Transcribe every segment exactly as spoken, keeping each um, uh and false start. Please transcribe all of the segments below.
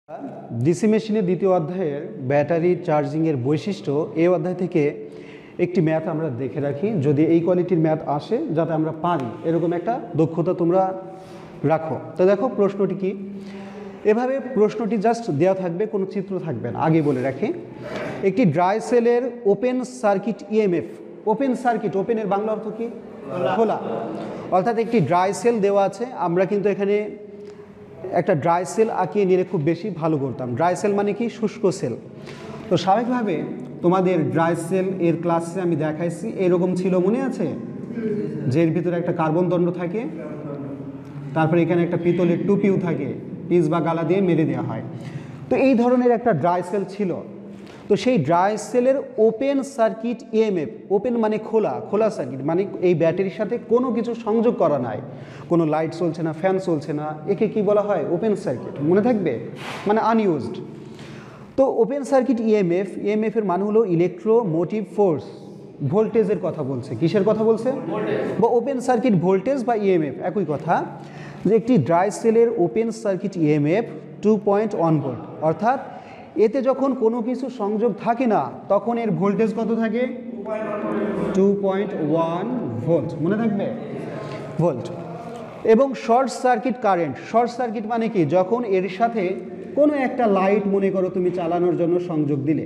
DC মেশিনের দ্বিতীয় অধ্যায়ের ব্যাটারি চার্জিংয়ের বৈশিষ্ট্য এই অধ্যায় থেকে একটি ম্যাথ আমরা দেখে রাখি, যদি এই কোয়ালিটির ম্যাথ আসে যাতে আমরা পারি এরকম একটা দক্ষতা তোমরা রাখো। তো দেখো প্রশ্নটি কি, এভাবে প্রশ্নটি জাস্ট দেওয়া থাকবে, কোনো চিত্র থাকবে না। আগে বলে রাখি, একটি ড্রাই সেলের open circuit EMF, open circuit, ওপেনের বাংলা অর্থ কি? খোলা। অর্থাৎ একটি ড্রাই সেল দেওয়া আছে, আমরা কিন্তু এখানে একটা ড্রাই সেল আঁকিয়ে নিলে খুব বেশি ভালো করতাম। ড্রাই সেল মানে কি? শুষ্ক সেল। তো স্বাভাবিকভাবে তোমাদের ড্রাই সেল এর ক্লাসে আমি দেখাইছি, এরকম ছিল, মনে আছে? যে এর ভিতরে একটা কার্বন দণ্ড থাকে, তারপরে এখানে একটা পিতলের টুপিও থাকে, পিস বা গালা দিয়ে মেরে দেওয়া হয়। তো এই ধরনের একটা ড্রাই সেল ছিল। তো সেই ড্রাই সেলের ওপেন সার্কিট ইএমএফ, ওপেন মানে খোলা, খোলা সার্কিট মানে এই ব্যাটারির সাথে কোনো কিছু সংযোগ করা নাই, কোনো লাইট চলছে না, ফ্যান চলছে না, একে কি বলা হয়? Open circuit. মনে থাকবে, মানে আনইউজড। তো ওপেন সার্কিট ইএমএফ, ইএমএফ এর মানে হলো ইলেকট্রোমোটিভ ফোর্স, ভোল্টেজের কথা বলছে। কিসের কথা বলছে? বা ওপেন সার্কিট ভোল্টেজ বা ইএমএফ একই কথা। যে একটি ড্রাই সেলের open circuit EMF two point one volt, অর্থাৎ এতে যখন কোনো কিছু সংযোগ থাকে না তখন এর ভোল্টেজ কত থাকে? Two point one volt. মনে থাকবে? ভোল্ট। এবং short circuit current, short circuit মানে কি? যখন এর সাথে কোনো একটা লাইট মনে করো তুমি চালানোর জন্য সংযোগ দিলে,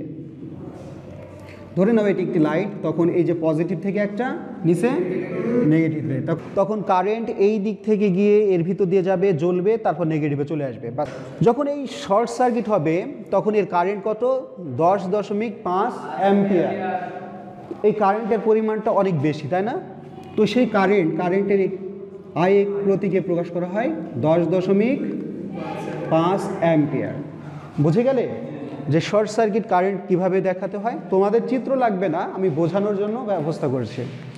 ধরে নাও এটি একটি লাইট, তখন এই যে পজিটিভ থেকে একটা নিচে নেগেটিভ, তখন কারেন্ট এই দিক থেকে গিয়ে এর ভিতর দিয়ে যাবে, জ্বলবে, তারপর নেগেটিভে চলে আসবে। বা যখন এই শর্ট সার্কিট হবে তখন এর কারেন্ট কত? দশ দশমিক পাঁচ অ্যাম্পিয়ার। এই কারেন্টের পরিমাণটা অনেক বেশি, তাই না? তো সেই কারেন্ট, কারেন্টের আই প্রতীকে প্রকাশ করা হয় দশ দশমিক পাঁচ অ্যাম্পিয়ার। বুঝে গেলে যে শর্ট সার্কিট কারেন্ট কিভাবে দেখাতে হয়? তোমাদের চিত্র লাগবে না, আমি বোঝানোর জন্য ব্যবস্থা করেছি।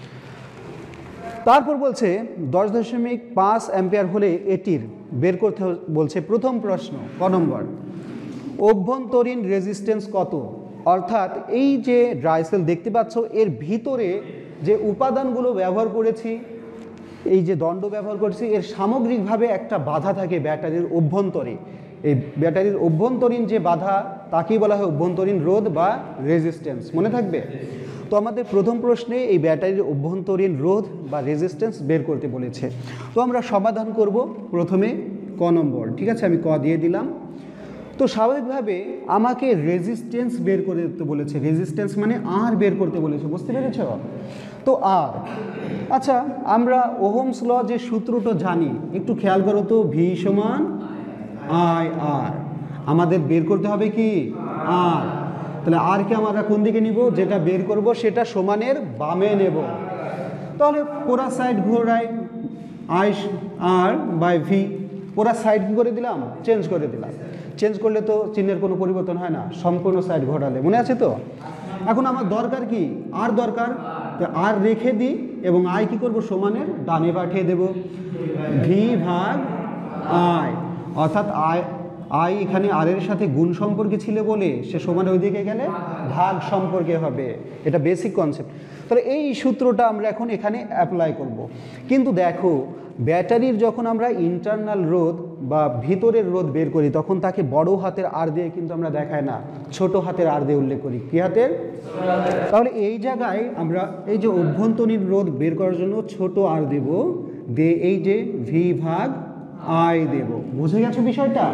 তারপর বলছে দশ দশমিক পাঁচ অ্যাম্পিয়ার হলে এটির বের করতে বলছে। প্রথম প্রশ্ন ক নম্বর, অভ্যন্তরীণ রেজিস্ট্যান্স কত? অর্থাৎ এই যে ড্রাই সেল দেখতে পাচ্ছ, এর ভিতরে যে উপাদানগুলো ব্যবহার করেছি, এই যে দণ্ড ব্যবহার করেছি, এর সামগ্রিকভাবে একটা বাধা থাকে ব্যাটারির অভ্যন্তরে। এই ব্যাটারির অভ্যন্তরীণ যে বাধা তাকেই বলা হয় অভ্যন্তরীণ রোধ বা রেজিস্ট্যান্স। মনে থাকবে? তো আমাদের প্রথম প্রশ্নে এই ব্যাটারির অভ্যন্তরীণ রোধ বা রেজিস্ট্যান্স বের করতে বলেছে। তো আমরা সমাধান করব প্রথমে ক নম্বর, ঠিক আছে? আমি ক দিয়ে দিলাম। তো স্বাভাবিকভাবে আমাকে রেজিস্ট্যান্স বের করে দিতে বলেছে। রেজিস্ট্যান্স মানে আর বের করতে বলেছে, বুঝতে পেরেছ? তো আর, আচ্ছা আমরা ওহমস ল যে সূত্রটা জানি, একটু খেয়াল করো তো, ভি সমান আই আর। আমাদের বের করতে হবে কি? আর। তাহলে আরকে আমরা কোন দিকে নিব? যেটা বের করব সেটা সমানের বামে নেব। তাহলে পুরা সাইড ঘোরাই, আই আর বাই ভি, পুরা সাইড কি করে দিলাম? চেঞ্জ করে দিলাম। চেঞ্জ করলে তো চিহ্নের কোনো পরিবর্তন হয় না, সম্পূর্ণ সাইড ঘোরালে। মনে আছে তো? এখন আমার দরকার কি? আর দরকার, আর রেখে দিই এবং আই কি করব? সমানের ডানে পাঠিয়ে দেব, ভি ভাগ আই। অর্থাৎ আই আই এখানে আর এর সাথে গুণ সম্পর্কে ছিল বলে সে সমান ওইদিকে গেলে ভাগ সম্পর্কে হবে। এটা বেসিক কনসেপ্ট। তাহলে এই সূত্রটা আমরা এখন এখানে অ্যাপ্লাই করব। কিন্তু দেখো, ব্যাটারির যখন আমরা ইন্টারনাল রোধ বা ভিতরের রোধ বের করি তখন তাকে বড় হাতের আর দিয়ে কিন্তু আমরা দেখাই না, ছোট হাতের আর দিয়ে উল্লেখ করি। কি হাতের? তাহলে এই জায়গায় আমরা এই যে অভ্যন্তরীণ রোধ বের করার জন্য ছোট আর দেব, দিয়ে এই যে ভি ভাগ আই দেব। বুঝে গেছো বিষয়টা?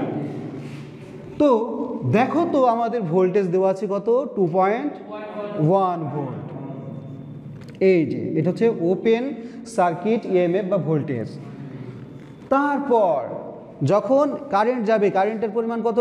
তো দেখো তো আমাদের ভোল্টেজ দেওয়া আছে কত? Two point one volt. এই যে এটা হচ্ছে ওপেন সার্কিট ইএমএফ বা ভোল্টেজ। তারপর যখন কারেন্ট যাবে, কারেন্টের পরিমাণ কত?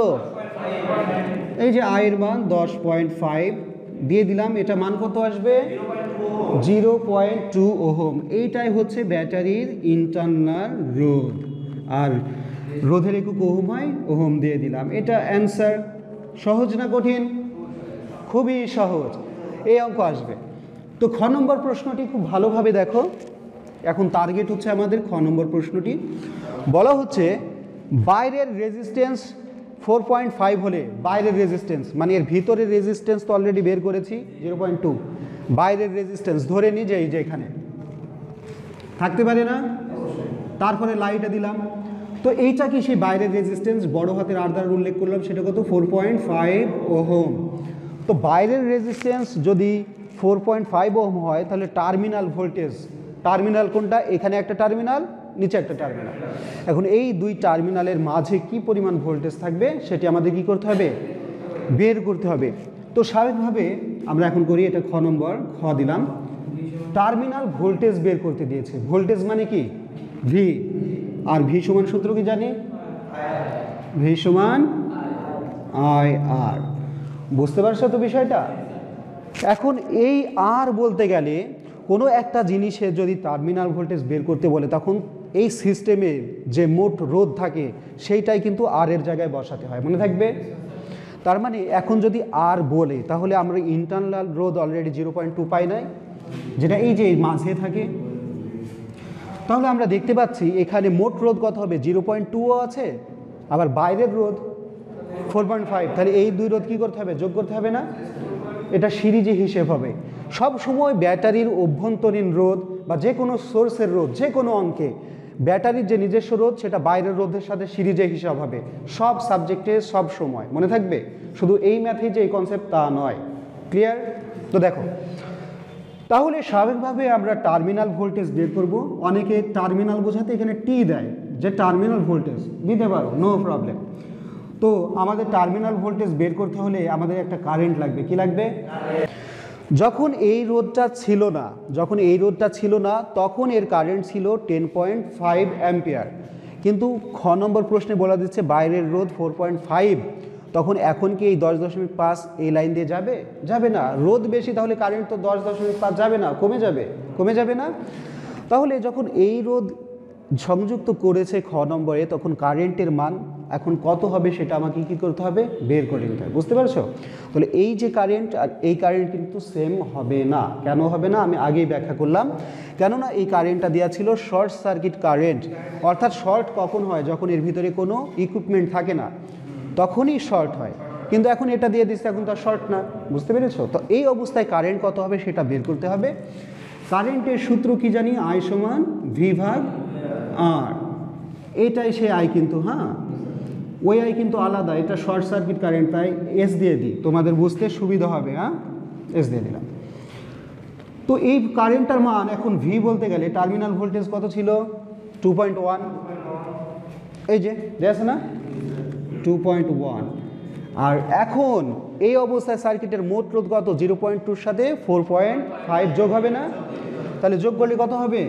এই যে আয়ের মান দশ পয়েন্ট ফাইভ দিয়ে দিলাম, এটা মান কত আসবে? Zero point two ohm. এইটাই হচ্ছে ব্যাটারির ইন্টারনাল রোধ। আর রোধের একক ওহম হয়, ওহম দিয়ে দিলাম। এটা অ্যান্সার। সহজ না কঠিন? খুবই সহজ। এই অঙ্ক আসবে। তো খ নম্বর প্রশ্নটি খুব ভালোভাবে দেখো। এখন টার্গেট হচ্ছে আমাদের খ নম্বর প্রশ্নটি। বলা হচ্ছে বাইরের রেজিস্ট্যান্স ফোর পয়েন্ট ফাইভ হলে, বাইরের রেজিস্ট্যান্স মানে এর ভিতরের রেজিস্ট্যান্স তো অলরেডি বের করেছি জিরো পয়েন্ট টু। বাইরের রেজিস্ট্যান্স ধরে নিই যে এই যে এখানে থাকতে পারে না, তারপরে লাইটে দিলাম। তো এইটা কি সেই বাইরের রেজিস্ট্যান্স, বড় হাতের আর দ্বারা উল্লেখ করলাম, সেটা কত ফোর পয়েন্ট ফাইভ ওহম। তো বাইরের রেজিস্ট্যান্স যদি ফোর পয়েন্ট ফাইভ ওহম হয় তাহলে টার্মিনাল ভোল্টেজ, টার্মিনাল কোনটা, এখানে একটা টার্মিনাল, নিচে একটা টার্মিনাল, এখন এই দুই টার্মিনালের মাঝে কি পরিমাণ ভোল্টেজ থাকবে সেটি আমাদের কি করতে হবে, বের করতে হবে। তো স্বাভাবিকভাবে আমরা এখন করি, এটা খ নম্বর, খ দিলাম, টার্মিনাল ভোল্টেজ বের করতে দিয়েছে। ভোল্টেজ মানে কি, ভি, আর ভি সমান সূত্র কি জানি, ভি সমান আই আর। বুঝতে পারছো তো বিষয়টা? এখন এই আর বলতে গেলে কোনো একটা জিনিসে যদি টার্মিনাল ভোল্টেজ বের করতে বলে তখন এই সিস্টেমে যে মোট রোধ থাকে সেইটাই কিন্তু আর এর জায়গায় বসাতে হয়, মনে থাকবে। তার মানে এখন যদি আর বলে তাহলে আমরা ইন্টারনাল রোধ অলরেডি জিরো পয়েন্ট টু পাই নাই, যেটা এই যে মাঝে থাকে। তাহলে আমরা দেখতে পাচ্ছি এখানে মোট রোধ কত হবে, জিরো পয়েন্ট টুও আছে, আবার বাইরের রোধ ফোর পয়েন্ট ফাইভ। তাহলে এই দুই রোধ কী করতে হবে, যোগ করতে হবে না? এটা সিরিজে হিসেব হবে। সব সময় ব্যাটারির অভ্যন্তরীণ রোধ বা যে কোনো সোর্সের রোধ, যে কোনো অঙ্কে ব্যাটারির যে নিজস্ব রোধ সেটা বাইরের রোধের সাথে সিরিজে হিসাব হবে, সব সাবজেক্টে সব সময় মনে থাকবে। শুধু এই ম্যাথে যে এই কনসেপ্ট তা নয়। ক্লিয়ার? তো দেখো, তাহলে স্বাভাবিকভাবে আমরা টার্মিনাল ভোল্টেজ বের করব। অনেকে টার্মিনাল বোঝাতে এখানে টি দেয়, যে টার্মিনাল ভোল্টেজ দিতে পারো, নো প্রবলেম। তো আমাদের টার্মিনাল ভোল্টেজ বের করতে হলে আমাদের একটা কারেন্ট লাগবে। কি লাগবে? যখন এই রোধটা ছিল না, যখন এই রোধটা ছিল না তখন এর কারেন্ট ছিল টেন পয়েন্ট ফাইভ অ্যাম্পিয়ার, কিন্তু খ নম্বর প্রশ্নে বলা দিচ্ছে বাইরের রোধ ফোর পয়েন্ট ফাইভ, তখন এখন কি এই দশ দশমিক পাঁচ এই লাইন দিয়ে যাবে? যাবে না। রোধ বেশি, তাহলে কারেন্ট তো দশ দশমিক পাঁচ যাবে না, কমে যাবে, কমে যাবে না। তাহলে যখন এই রোধ সংযুক্ত করেছে খ নম্বরে তখন কারেন্টের মান এখন কত হবে সেটা আমাকে কী করতে হবে, বের করে নিতে হবে। বুঝতে পারছো? তাহলে এই যে কারেন্ট আর এই কারেন্ট কিন্তু সেম হবে না। কেন হবে না আমি আগেই ব্যাখ্যা করলাম। কেননা এই কারেন্টটা দেওয়া ছিল শর্ট সার্কিট কারেন্ট, অর্থাৎ শর্ট কখন হয়, যখন এর ভিতরে কোনো ইকুইপমেন্ট থাকে না তখনই শর্ট হয়, কিন্তু এখন এটা দিয়ে দিচ্ছে, এখন তো শর্ট না। বুঝতে পেরেছো? তো এই অবস্থায় কারেন্ট কত হবে সেটা বের করতে হবে। কারেন্টের সূত্র কি জানি, আই সমান ভি ভাগ আর, এটাই সে আই কিন্তু, হ্যাঁ ওই আই কিন্তু আলাদা, এটা শর্ট সার্কিট কারেন্ট, তাই এস দিয়ে দিই, তোমাদের বুঝতে সুবিধা হবে। হ্যাঁ, এস দিয়ে দিলাম। তো এই কারেন্টটার মান এখন ভি বলতে গেলে টার্মিনাল ভোল্টেজ কত ছিল, টু পয়েন্ট ওয়ান, এই যে দেখছে না, টু পয়েন্ট ওয়ান। আর এখন এই অবস্থায় সার্কিটের মোট রোধ কত, জিরো পয়েন্ট টুর সাথে ফোর পয়েন্ট ফাইভ যোগ হবে না? তাহলে যোগ করলে কত হবে,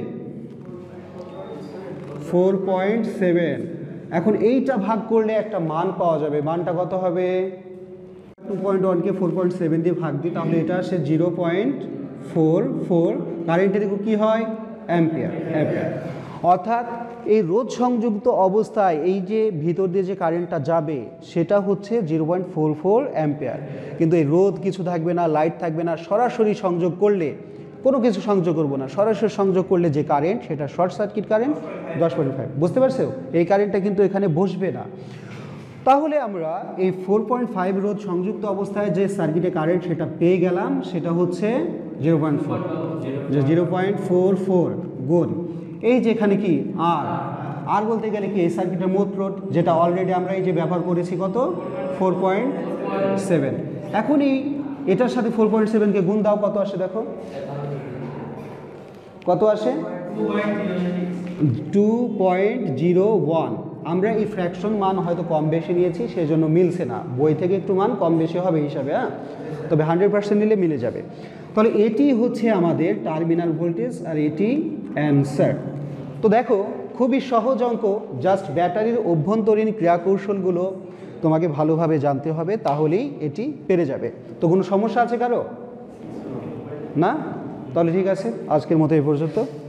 ফোর পয়েন্ট সেভেন। এখন এইটা ভাগ করলে একটা মান পাওয়া যাবে, মানটা কত হবে, টু পয়েন্ট ওয়ানকে ফোর পয়েন্ট সেভেন দিয়ে ভাগ দিই, তাহলে এটা আসে জিরো পয়েন্ট ফোর ফোর। কারেন্টের কী হয়, অ্যাম্পিয়ার, অ্যাম্পিয়ার। অর্থাৎ এই রোধ সংযুক্ত অবস্থায় এই যে ভিতর দিয়ে যে কারেন্টটা যাবে সেটা হচ্ছে zero point four four ampere. কিন্তু এই রোধ কিছু থাকবে না, লাইট থাকবে না, সরাসরি সংযোগ করলে, কোনো কিছু সংযোগ করবো না, সরাসরি সংযোগ করলে যে কারেন্ট সেটা শর্ট সার্কিট কারেন্ট দশ পয়েন্ট ফাইভ। বুঝতে পারছো? এই কারেন্টটা কিন্তু এখানে বসবে না। তাহলে আমরা এই ফোর পয়েন্ট ফাইভ রোধ সংযুক্ত অবস্থায় যে সার্কিটে কারেন্ট সেটা পেয়ে গেলাম, সেটা হচ্ছে জিরো পয়েন্ট ফোর, যে জিরো পয়েন্ট ফোর ফোর গুণ এই যে এখানে কি আর, আর বলতে গেলে কি এই সার্কিটের মোট রোধ, যেটা অলরেডি আমরা এই যে ব্যবহার করেছি কত, ফোর পয়েন্ট সেভেন। এখনই এটার সাথে ফোর পয়েন্ট সেভেনকে গুণ দাও, কত আসে দেখো, কত আসে, টু পয়েন্ট জিরো ওয়ান। আমরা এই ফ্র্যাকশন মান হয়তো কম বেশি নিয়েছি, সেই জন্য মিলছে না, বই থেকে একটু মান কম বেশি হবে হিসাবে, হ্যাঁ, তবে হান্ড্রেড পার্সেন্ট নিলে মিলে যাবে। তাহলে এটি হচ্ছে আমাদের টার্মিনাল ভোল্টেজ আর এটি অ্যান্সার। তো দেখো খুবই সহজ অঙ্ক, জাস্ট ব্যাটারির অভ্যন্তরীণ ক্রিয়াকৌশলগুলো তোমাকে ভালোভাবে জানতে হবে, তাহলেই এটি পেরে যাবে। তো কোনো সমস্যা আছে কারো? না? তাহলে ঠিক আছে, আজকের মতো এই পর্যন্ত।